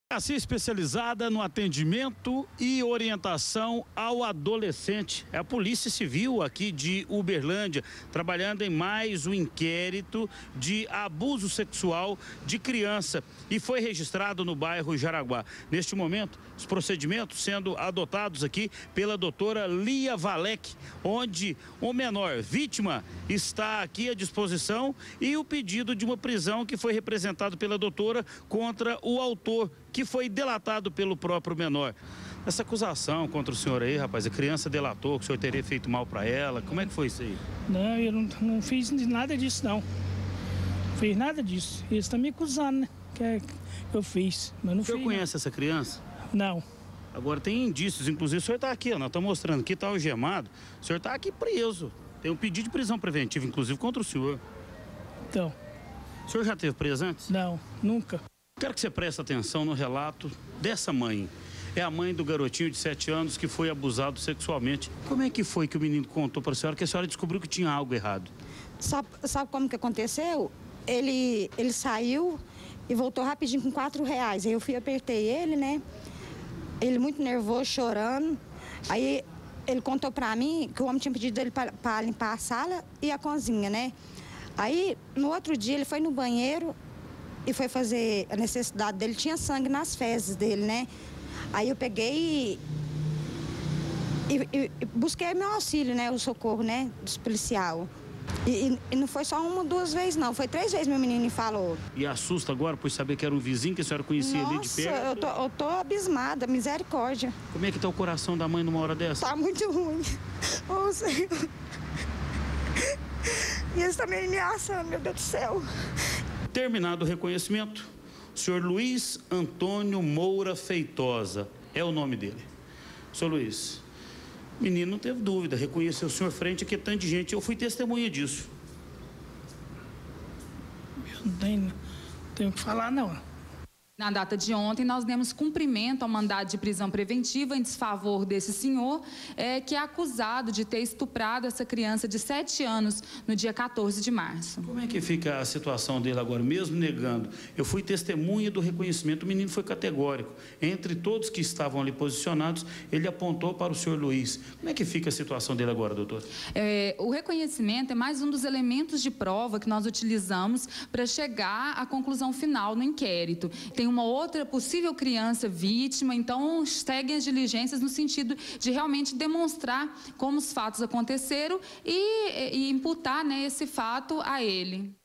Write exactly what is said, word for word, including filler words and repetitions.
Delegacia especializada no atendimento e orientação ao adolescente. É a Polícia Civil aqui de Uberlândia, trabalhando em mais um inquérito de abuso sexual de criança e foi registrado no bairro Jaraguá. Neste momento, os procedimentos sendo adotados aqui pela doutora Lia Valek, onde o menor vítima está aqui à disposição e o pedido de uma prisão que foi representado pela doutora contra o autor, que foi delatado pelo próprio menor. Essa acusação contra o senhor aí, rapaz, a criança delatou que o senhor teria feito mal para ela. Como é que foi isso aí? Não, eu não, não fiz nada disso, não. Não fiz nada disso. Eles estão me acusando, né? Que é, eu fiz, mas não fiz. O senhor conhece não. essa criança? Não. Agora tem indícios, inclusive o senhor está aqui, ó, nós estamos mostrando aqui, está algemado. O senhor está aqui preso. Tem um pedido de prisão preventiva, inclusive, contra o senhor. Então. O senhor já esteve preso antes? Não, nunca. Quero que você preste atenção no relato dessa mãe. É a mãe do garotinho de sete anos que foi abusado sexualmente. Como é que foi que o menino contou para a senhora que a senhora descobriu que tinha algo errado? Sabe, sabe como que aconteceu? Ele, ele saiu e voltou rapidinho com quatro reais. Aí eu fui, apertei ele, né? Ele muito nervoso, chorando. Aí ele contou para mim que o homem tinha pedido ele para limpar a sala e a cozinha, né? Aí, no outro dia, ele foi no banheiro e foi fazer a necessidade dele, tinha sangue nas fezes dele, né? Aí eu peguei e, e, e busquei meu auxílio, né? O socorro, né? Dos policial. E, e, e não foi só uma, duas vezes, não. Foi três vezes meu menino me falou. E assusta agora por saber que era um vizinho que a senhora conhecia Nossa, ali de perto? eu tô, eu tô abismada, misericórdia. Como é que tá o coração da mãe numa hora dessa? Tá muito ruim. Ô, Senhor. E eles também me ameaçando, meu Deus do céu. Terminado o reconhecimento, o senhor Luiz Antônio Moura Feitosa é o nome dele. Senhor Luiz, menino não teve dúvida, reconheceu o senhor frente aqui, tanto de gente, eu fui testemunha disso. Eu não tenho, não tenho o que falar, não. Na data de ontem, nós demos cumprimento ao mandado de prisão preventiva em desfavor desse senhor, é, que é acusado de ter estuprado essa criança de sete anos no dia quatorze de março. Como é que fica a situação dele agora, mesmo negando? Eu fui testemunha do reconhecimento, o menino foi categórico. Entre todos que estavam ali posicionados, ele apontou para o senhor Luiz. Como é que fica a situação dele agora, doutor? É, o reconhecimento é mais um dos elementos de prova que nós utilizamos para chegar à conclusão final no inquérito. Tem uma outra possível criança vítima, então seguem as diligências no sentido de realmente demonstrar como os fatos aconteceram e, e imputar, né, esse fato a ele.